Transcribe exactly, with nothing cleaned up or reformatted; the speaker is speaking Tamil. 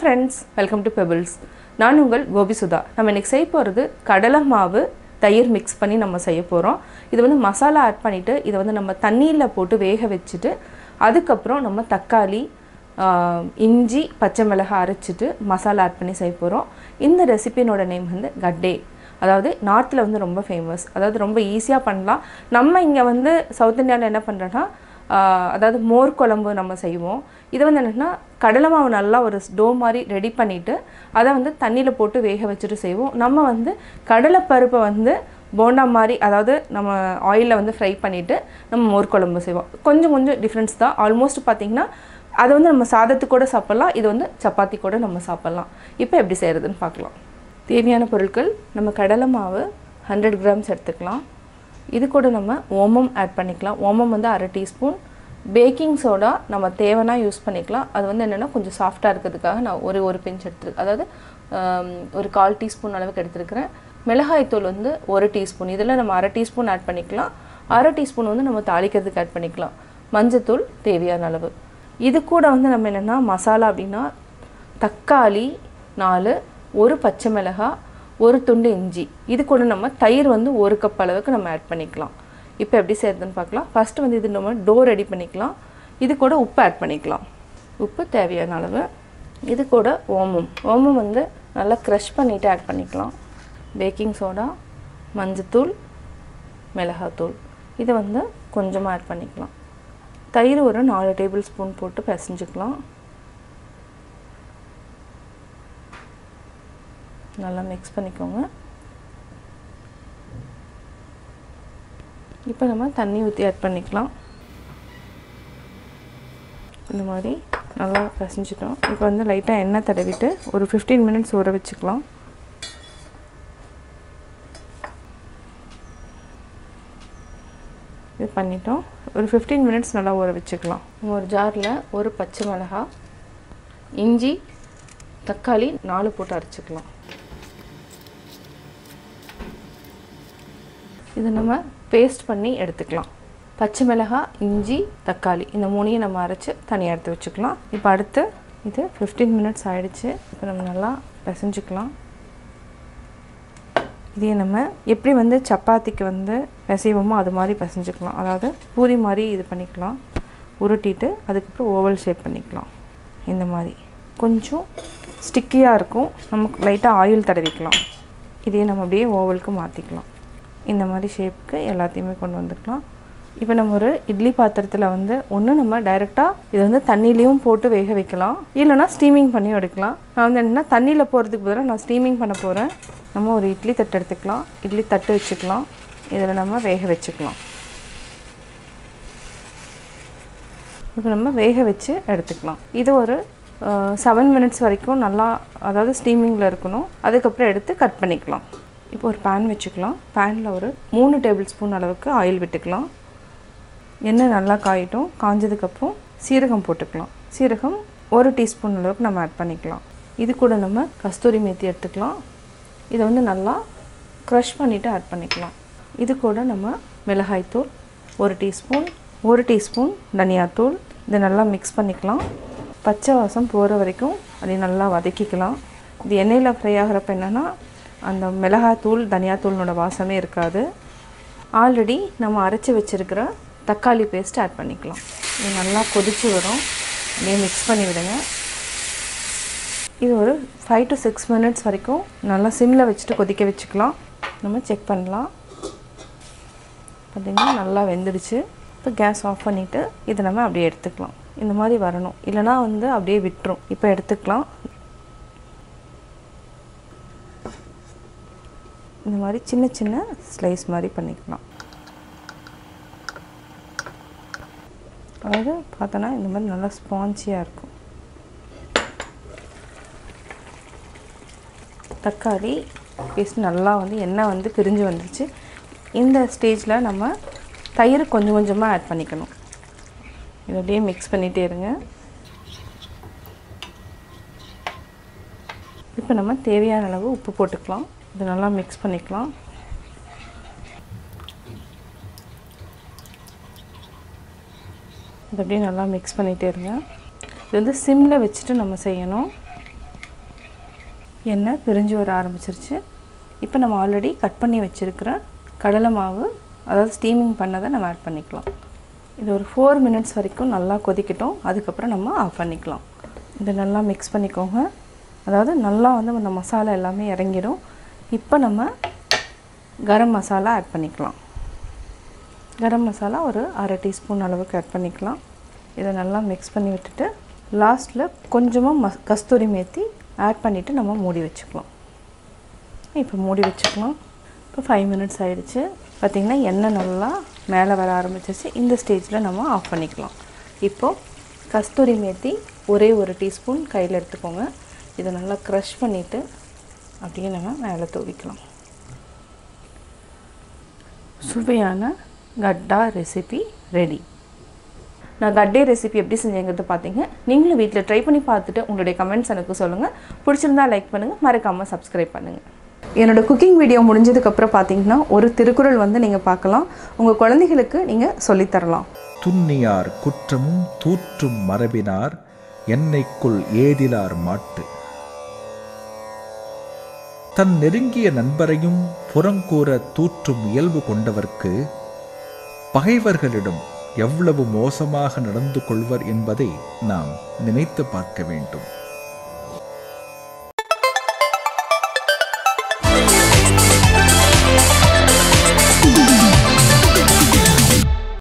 friends, welcome to Pebbles. நான் உங்கள் கோபி சுதா. நம்ம இன்னைக்கு செய்ய போறது கடலை மாவு தயிர் mix பண்ணி நம்ம செய்ய போறோம். இது வந்து மசாலா ஆட் பண்ணிட்டு இத வந்து நம்ம தண்ணியில போட்டு வேக வெச்சிட்டு அதுக்கு அப்புறம் நம்ம தக்காளி இஞ்சி பச்சை மிளகாய் அரைச்சிட்டு மசாலா ஆட் பண்ணி செய்ய போறோம். இந்த ரெசிபியோட நேம் வந்து Gatte. அதாவது நார்த்ல வந்து ரொம்ப ஃபேமஸ். அதாவது ரொம்ப ஈஸியா பண்ணலாம். நம்ம இங்க வந்து சவுத் இந்தியால என்ன பண்றோம்னா அதாவது மோர் குழம்பு நம்ம செய்வோம். இது வந்து என்னன்னா கடலை மாவு நல்லா ஒரு டோ மாதிரி ரெடி பண்ணிட்டு அத வந்து தண்ணியில போட்டு வேக வச்சிட்டு செய்வோம். நம்ம வந்து கடலை பருப்பை வந்து போண்டா மாதிரி அதாவது நம்ம ஆயில்ல வந்து ஃப்ரை பண்ணிட்டு நம்ம மோர் குழம்பு செய்வோம். கொஞ்சம் கொஞ்சம் டிஃபரன்ஸ் தான். ஆல்மோஸ்ட் பாத்தீங்கன்னா அது வந்து நம்ம சாதத்துக்கு கூட சாப்பிடலாம். இது வந்து சப்பாத்தி கூட நம்ம சாப்பிடலாம். இப்போ எப்படி செய்யறதுன்னு பார்க்கலாம். தேவையான பொருட்கள் நம்ம கடலை மாவு hundred grams எடுத்துக்கலாம். இது கூட நம்ம ஓமம் ஆட் பண்ணிக்கலாம். ஓமம் வந்து அரை டீஸ்பூன். பேக்கிங் சோடா நம்ம தேவைனா யூஸ் பண்ணிக்கலாம். அது வந்து என்னன்னா கொஞ்சம் சாஃப்ட்டா இருக்கிறதுக்காக நான் ஒரு ஒரு பிஞ்ச் எடுத்துருக்கேன். அதாவது ஒரு கால் டீஸ்பூன் அளவுக்கு எடுத்துருக்கிறேன். மிளகாய் தூள் வந்து ஒரு டீஸ்பூன். இதில் நம்ம அரை டீஸ்பூன் ஆட் பண்ணிக்கலாம். அரை டீஸ்பூன் வந்து நம்ம தாளிக்கிறதுக்கு ஆட் பண்ணிக்கலாம். மஞ்சத்தூள் தேவையான அளவு. இது கூட வந்து நம்ம என்னன்னா மசாலா அப்படின்னா தக்காளி நாலு, ஒரு பச்சை மிளகாய், ஒரு துண்டு இஞ்சி. இது கூட நம்ம தயிர் வந்து ஒரு கப் அளவுக்கு நம்ம ஆட் பண்ணிக்கலாம். இப்போ எப்படி செய்யறதுன்னு பார்க்கலாம். ஃபர்ஸ்ட் வந்து இது நம்ம டோ ரெடி பண்ணிக்கலாம். இது கூட உப்பு ஆட் பண்ணிக்கலாம். உப்பு தேவையான அளவு. இது கூட ஓமம். ஓமம் வந்து நல்லா க்ரஷ் பண்ணிட்டு ஆட் பண்ணிக்கலாம். பேக்கிங் சோடா, மஞ்சத்தூள், மிளகாத்தூள். இதை வந்து கொஞ்சமாக ஆட் பண்ணிக்கலாம். தயிர் ஒரு நாலு டேபிள் ஸ்பூன் போட்டு பிசைஞ்சுக்கலாம். நல்லா மிக்ஸ் பண்ணிக்கோங்க. இப்போ நம்ம தண்ணி ஊற்றி ஆட் பண்ணிக்கலாம். இந்த மாதிரி நல்லா பிசைஞ்சிட்டோம். இப்போ வந்து லைட்டாக எண்ணெய் தடவிட்டு ஒரு ஃபிஃப்டீன் மினிட்ஸ் ஊற வச்சுக்கலாம். இது பண்ணிட்டோம். ஒரு ஃபிஃப்டீன் மினிட்ஸ் நல்லா ஊற வச்சுக்கலாம். ஒரு ஜாரில் ஒரு பச்சை மிளகாய், இஞ்சி, தக்காளி நாலு போட்டு அரைச்சிக்கலாம். இது நம்ம பேஸ்ட் பண்ணி எடுத்துக்கலாம். பச்சை மிளகாய், இஞ்சி, தக்காளி இந்த மூணையும் நம்ம அரைச்சி தனியாக எடுத்து வச்சுக்கலாம். இப்போ அடுத்து இது ஃபிஃப்டீன் மினிட்ஸ் ஆகிடுச்சு. இப்போ நம்ம நல்லா பிசைஞ்சிக்கலாம். இதே நம்ம எப்படி வந்து சப்பாத்திக்கு வந்து பிசைவோமோ அது மாதிரி பிசைஞ்சிக்கலாம். அதாவது பூரி மாதிரி இது பண்ணிக்கலாம். உருட்டிட்டு அதுக்கப்புறம் ஓவல் ஷேப் பண்ணிக்கலாம். இந்த மாதிரி கொஞ்சம் ஸ்டிக்கியாக இருக்கும். நமக்கு லைட்டாக ஆயில் தடவிக்கலாம். இதே நம்ம அப்படியே ஓவலுக்கு மாற்றிக்கலாம். இந்த மாதிரி ஷேப்புக்கு எல்லாத்தையுமே கொண்டு வந்துக்கலாம். இப்போ நம்ம ஒரு இட்லி பாத்திரத்தில் வந்து ஒன்று நம்ம டைரெக்டாக இது வந்து தண்ணியிலையும் போட்டு வேக வைக்கலாம். இல்லைனா ஸ்டீமிங் பண்ணி எடுக்கலாம். நான் வந்து என்னென்னா தண்ணியில் போகிறதுக்கு பதிலாக நான் ஸ்டீமிங் பண்ண போகிறேன். நம்ம ஒரு இட்லி தட்டு எடுத்துக்கலாம். இட்லி தட்டு வச்சுக்கலாம். இதில் நம்ம வேக வச்சுக்கலாம். இப்போ நம்ம வேக வச்சு எடுத்துக்கலாம். இது ஒரு செவன் மினிட்ஸ் வரைக்கும் நல்லா அதாவது ஸ்டீமிங்கில் இருக்கணும். அதுக்கப்புறம் எடுத்து கட் பண்ணிக்கலாம். இப்போ ஒரு பேன் வச்சுக்கலாம். பேனில் ஒரு மூணு டேபிள் ஸ்பூன் அளவுக்கு ஆயில் விட்டுக்கலாம். எண்ணெய் நல்லா காயிட்டும். காஞ்சதுக்கப்புறம் சீரகம் போட்டுக்கலாம். சீரகம் ஒரு டீஸ்பூன் அளவுக்கு நம்ம ஆட் பண்ணிக்கலாம். இது கூட நம்ம கஸ்தூரி மேத்தி எடுத்துக்கலாம். இதை வந்து நல்லா க்ரஷ் பண்ணிவிட்டு ஆட் பண்ணிக்கலாம். இது கூட நம்ம மிளகாய்த்தூள் ஒரு டீஸ்பூன், ஒரு டீஸ்பூன் தனியாத்தூள். இதை நல்லா மிக்ஸ் பண்ணிக்கலாம். பச்சை வாசம் போகிற வரைக்கும் அதை நல்லா வதக்கிக்கலாம். இது எண்ணெயில் ஃப்ரை ஆகிறப்ப என்னென்னா அந்த மிளகாத்தூள் தனியாத்தூளோட வாசமே இருக்காது. ஆல்ரெடி நம்ம அரைச்சி வச்சுருக்கிற தக்காளி பேஸ்ட் ஆட் பண்ணிக்கலாம். இது நல்லா கொதிச்சு வரும். அப்படியே மிக்ஸ் பண்ணி விடுங்க. இது ஒரு ஃபைவ் டு சிக்ஸ் மினிட்ஸ் வரைக்கும் நல்லா சிம்மில் வச்சுட்டு கொதிக்க வச்சுக்கலாம். நம்ம செக் பண்ணலாம். பார்த்திங்கன்னா நல்லா வெந்துடுச்சு. இப்போ கேஸ் ஆஃப் பண்ணிவிட்டு இதை நம்ம அப்படியே எடுத்துக்கலாம். இந்த மாதிரி வரணும். இல்லைனா வந்து அப்படியே விட்டுரும். இப்போ எடுத்துக்கலாம். இந்த மாதிரி சின்ன சின்ன ஸ்லைஸ் மாதிரி பண்ணிக்கலாம். அதாவது பார்த்தோன்னா இந்த மாதிரி நல்லா ஸ்பான்ச்சியாக இருக்கும். தக்காளி பேஸ்ட் நல்லா வந்து எண்ணெய் வந்து பிரிஞ்சு வந்துருச்சு. இந்த ஸ்டேஜில் நம்ம தயிர் கொஞ்சம் கொஞ்சமாக ஆட் பண்ணிக்கணும். இதை அப்படியே மிக்ஸ் பண்ணிகிட்டே இருங்க. இப்போ நம்ம தேவையான அளவு உப்பு போட்டுக்கலாம். இது நல்லா மிக்ஸ் பண்ணிக்கலாம். இது அப்படியே நல்லா மிக்ஸ் பண்ணிகிட்டே இருங்க. இது வந்து சிம்மில் வச்சுட்டு நம்ம செய்யணும். எண்ணெய் பிரிஞ்சு வர ஆரம்பிச்சிருச்சு. இப்போ நம்ம ஆல்ரெடி கட் பண்ணி வச்சுருக்கிற கடலை மாவு, அதாவது ஸ்டீமிங் பண்ணதை நம்ம ஆட் பண்ணிக்கலாம். இது ஒரு ஃபோர் மினிட்ஸ் வரைக்கும் நல்லா கொதிக்கட்டும். அதுக்கப்புறம் நம்ம ஆஃப் பண்ணிக்கலாம். இதை நல்லா மிக்ஸ் பண்ணிக்கோங்க. அதாவது நல்லா வந்து அந்த மசாலா எல்லாமே இறங்கிடும். இப்போ நம்ம கரம் மசாலா ஆட் பண்ணிக்கலாம். கரம் மசாலா ஒரு அரை டீஸ்பூன் அளவுக்கு ஆட் பண்ணிக்கலாம். இதை நல்லா மிக்ஸ் பண்ணி விட்டுட்டு லாஸ்ட்டில் கொஞ்சமாக ம கஸ்தூரி மேத்தி ஆட் பண்ணிவிட்டு நம்ம மூடி வச்சுக்கலாம். இப்போ மூடி வச்சுக்கலாம். இப்போ ஃபைவ் மினிட்ஸ் ஆகிடுச்சு. பார்த்திங்கன்னா எண்ணெய் நல்லா மேலே வர ஆரம்பிச்சிச்சு. இந்த ஸ்டேஜில் நம்ம ஆஃப் பண்ணிக்கலாம். இப்போது கஸ்தூரி மேத்தி ஒரே ஒரு டீஸ்பூன் கையில் எடுத்துக்கோங்க. இதை நல்லா க்ரஷ் பண்ணிவிட்டு அப்படியே நம்ம மேலே தூவிக்கலாம். சுவையான கட்டா ரெசிபி ரெடி. நான் கட்டே ரெசிபி எப்படி செஞ்சேங்கிறது பார்த்தீங்க. நீங்களும் வீட்டில் ட்ரை பண்ணி பார்த்துட்டு உங்களுடைய கமெண்ட்ஸ் எனக்கு சொல்லுங்கள். பிடிச்சிருந்தா லைக் பண்ணுங்கள், மறக்காமல் சப்ஸ்கிரைப் பண்ணுங்கள். என்னோடய குக்கிங் வீடியோ முடிஞ்சதுக்கப்புறம் பார்த்தீங்கன்னா ஒரு திருக்குறள் வந்து நீங்கள் பார்க்கலாம். உங்கள் குழந்தைகளுக்கு நீங்கள் சொல்லித்தரலாம். துன்னியார் குற்றமும் தூற்றும் மரபினார் என்னைக்குள் ஏதிலார் மாட்டு. தன் நெருங்கிய நண்பரையும் புறங்கூற தூற்றும் இயல்பு கொண்டவர்க்கு பகைவர்களிடம் எவ்வளவு மோசமாக நடந்து கொள்வர் என்பதை நாம் நினைத்து பார்க்க வேண்டும்.